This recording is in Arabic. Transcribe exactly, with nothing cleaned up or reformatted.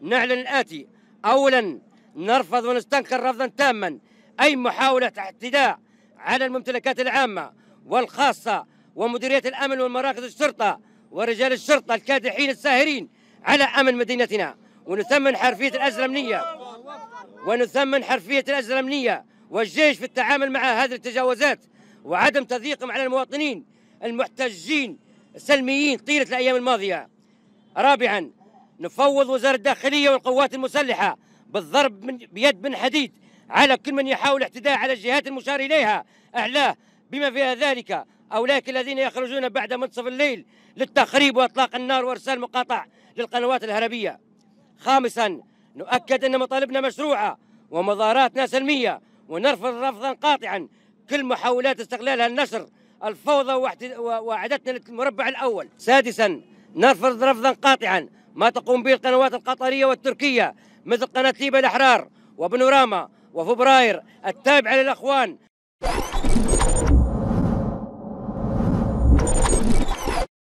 نعلن الآتي: أولا، نرفض ونستنكر رفضا تاما أي محاولة اعتداء على الممتلكات العامة والخاصة ومديرية الأمن ومراكز الشرطة ورجال الشرطة الكادحين الساهرين على أمن مدينتنا، ونثمن حرفية الأجهزة الأمنية ونثمن حرفية الأجهزة الأمنية والجيش في التعامل مع هذه التجاوزات وعدم تضييقهم على المواطنين المحتجين السلميين طيلة الأيام الماضية. رابعا، نفوض وزارة الداخلية والقوات المسلحة بالضرب من بيد من حديد على كل من يحاول الاعتداء على الجهات المشار إليها أعلاه، بما فيها ذلك أولئك الذين يخرجون بعد منتصف الليل للتخريب وإطلاق النار وإرسال مقاطع للقنوات الإرهابية. خامسا، نؤكد أن مطالبنا مشروعة ومظاهراتنا سلمية، ونرفض رفضا قاطعا كل محاولات استغلالها النشر الفوضى وإعادتنا للمربع الأول. سادسا، نرفض رفضا قاطعا ما تقوم به القنوات القطرية والتركية مثل قناة ليبيا الأحرار وبنوراما وفبراير التابعة للأخوان.